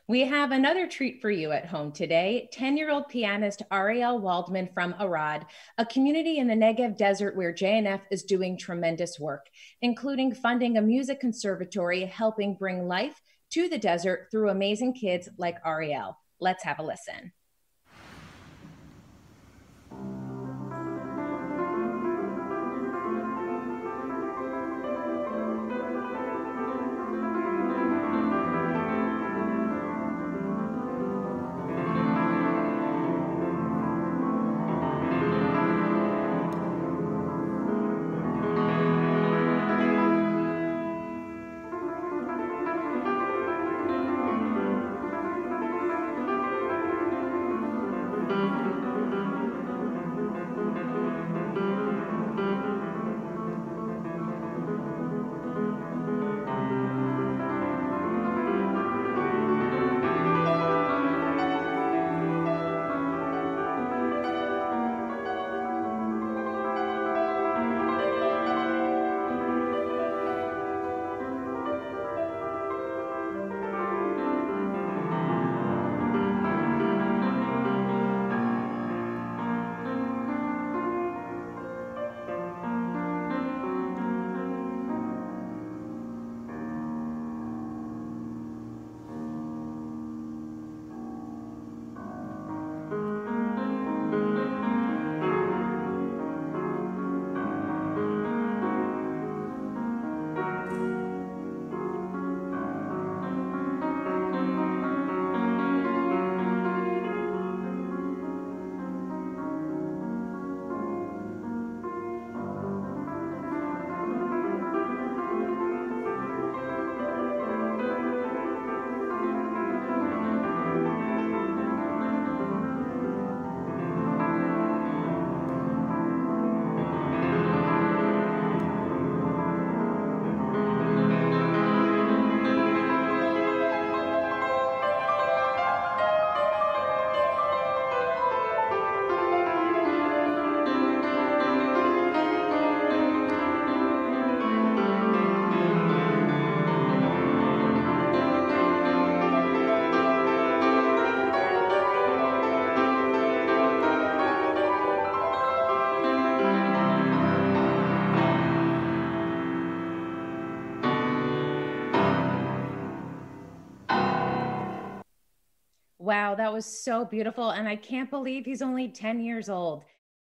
We have another treat for you at home today. 10-year-old pianist Ariel Waldman from Arad, a community in the Negev Desert where JNF is doing tremendous work, including funding a music conservatory helping bring life to the desert through amazing kids like Ariel. Let's have a listen. Wow, that was so beautiful. And I can't believe he's only 10 years old.